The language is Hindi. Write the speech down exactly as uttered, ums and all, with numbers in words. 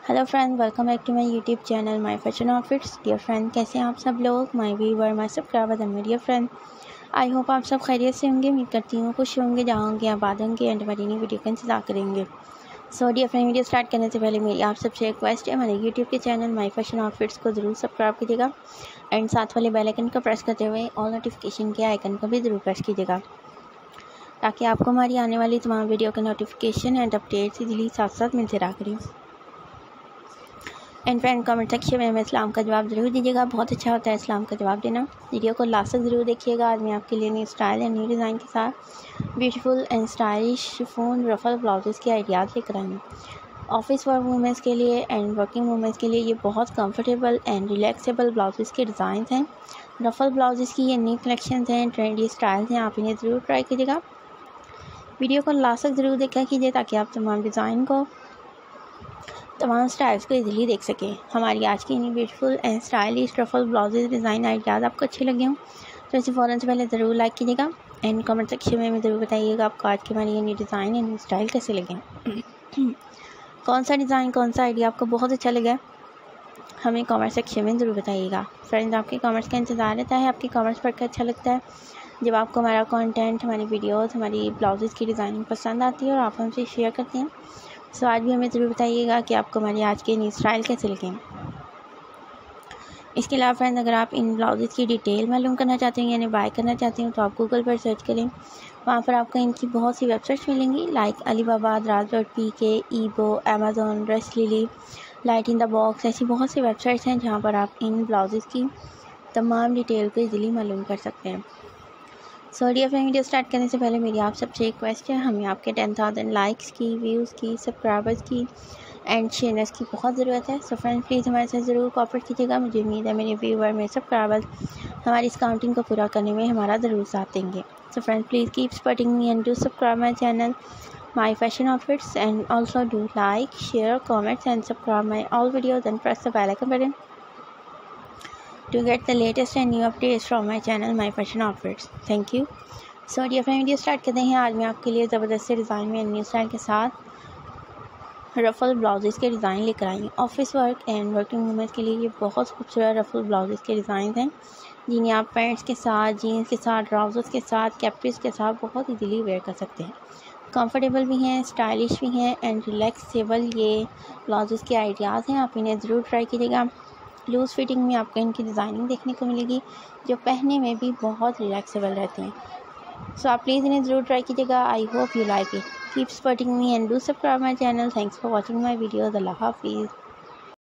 Hello friend, welcome back to my YouTube channel my fashion outfits. Dear friend, कैसे हैं आप सब लोग? My viewer, my subscriber and dear friend, I hope आप सब खैरियत से होंगे। उम्मीद करती हूँ खुश होंगे, जहाँ होंगे आबाद होंगे एंड हमारी नई वीडियो का इंतजार करेंगे। So dear friend, video start करने से पहले मेरी आप सबसे रिक्वेस्ट है, हमारे यूट्यूब के चैनल माय फैशन आउटफिट्स को ज़रूर सब्सक्राइब कीजिएगा एंड साथ वाले बेल आइकन को प्रेस करते हुए ऑल नोटिफिकेशन के आइकन को भी ज़रूर प्रेस कीजिएगा, ताकि आपको हमारी आने वाली तमाम वीडियो के नोटिफिकेशन एंड अपडेट्स इजीली साथ साथ मिलते रहा करें। एंड फ्रेंड, कमेंट सेक्शन में हमें इस्लाम का जवाब ज़रूर दीजिएगा, बहुत अच्छा होता है इस्लाम का जवाब देना। वीडियो को लास्ट तक ज़रूर देखिएगा। आज मैं आपके लिए new style and new design के साथ beautiful and stylish chiffon ruffle blouses के आइडियाज़ लेकर आई हूँ। ऑफिस वर्क वूमेंस के लिए एंड वर्किंग वूमेंस के लिए ये बहुत कंफर्टेबल एंड रिलैक्सेबल ब्लाउजेज़ के डिज़ाइन हैं। रफल ब्लाउजेज़ की ये न्यू कलेक्शन हैं, ट्रेंडी स्टाइल्स हैं, आप इन्हें ज़रूर ट्राई कीजिएगा। वीडियो को लास्ट तक ज़रूर देखा कीजिए, ताकि आप तमाम डिज़ाइन को तमाम स्टाइल्स को इजीली देख सकें। हमारी आज की beautiful and stylish ruffle blouses design ideas आपको अच्छे लगे हों तो इसे फ़ौरन से पहले ज़रूर लाइक कीजिएगा एंड कमेंट सेक्शन में हमें ज़रूर बताइएगा आपको आज के हमारे ये new design and new style कैसे लगे। कौन सा डिज़ाइन, कौन सा आइडिया आपको बहुत अच्छा लगा, हमें कमेंट सेक्शन में ज़रूर बताइएगा। फ्रेंड्स, आपके कमेंट्स का इंतज़ार रहता है, आपके कमेंट्स पढ़कर अच्छा लगता है जब आपको हमारा कंटेंट, हमारी वीडियोस, हमारी ब्लाउजेज़ की डिज़ाइनिंग पसंद आती है और आप हमसे शेयर करते हैं। सो आज भी हमें ज़रूर बताइएगा कि आपको हमारी आज के न्यू स्टाइल कैसे लगे। इसके अलावा फ्रेंड्स, अगर आप इन ब्लाउजेज़ की डिटेल मालूम करना चाहते हैं यानी बाय करना चाहते हैं तो आप गूगल पर सर्च करें, वहाँ पर आपको इनकी बहुत सी वेबसाइट्स मिलेंगी, like Alibaba, Daraz dot P K, ईबो, Amazon, dress lily, light in the box. ऐसी बहुत सी वेबसाइट्स हैं जहाँ पर आप इन ब्लाउजेज़ की तमाम डिटेल को ईजिली मालूम कर सकते हैं। So dear friend, video start करने से पहले मेरी आप सबसे एक रिक्वेस्ट है, हमें आपके टेन थाउजेंड लाइक्स की, व्यूज़ की, सब्सक्राइबर्स की एंड शेयर्स की बहुत ज़रूरत है। सो फ्रेंड, प्लीज़ हमारे साथ ज़रूर कोऑपरेट कीजिएगा। मुझे उम्मीद है मेरे व्यूवर, मेरे सब्सक्राइबर्स हमारी इस काउंटिंग को पूरा करने में हमारा ज़रूर साथ देंगे। So friend, please keep supporting me and do subscribe my channel my fashion outfits and also do like, share, comments and subscribe my all videos and press the bell icon button to get the latest and new updates from my channel my fashion outfits. Thank you. So dear friend, video start करते हैं। आज मैं आपके लिए ज़बरदस्त डिज़ाइन में न्यू स्टाइल के साथ रफल ब्लाउजेज़ के डिज़ाइन लेकर आई हूँ। Office work and working womens के लिए ये बहुत खूबसूरत रफल ब्लाउजेज़ के डिज़ाइन हैं, जिन्हें आप पैंट्स के साथ, जीन्स के साथ, ट्राउज़र्स के साथ, कैप्रीज के साथ बहुत इजीली वेयर कर सकते हैं। कंफर्टेबल भी हैं, स्टाइलिश भी हैं एंड रिलैक्सेबल ये ब्लाउजेज़ के आइडियाज़ हैं, आप इन्हें ज़रूर ट्राई कीजिएगा। लूज़ फिटिंग में आपको इनकी डिज़ाइनिंग देखने को मिलेगी, जो पहनने में भी बहुत रिलैक्सेबल रहती हैं। सो आप प्लीज़ इन्हें ज़रूर ट्राई कीजिएगा। I hope you like it. Keep supporting me and do subscribe my channel. Thanks for watching my videos. अल्लाह हाफिज़।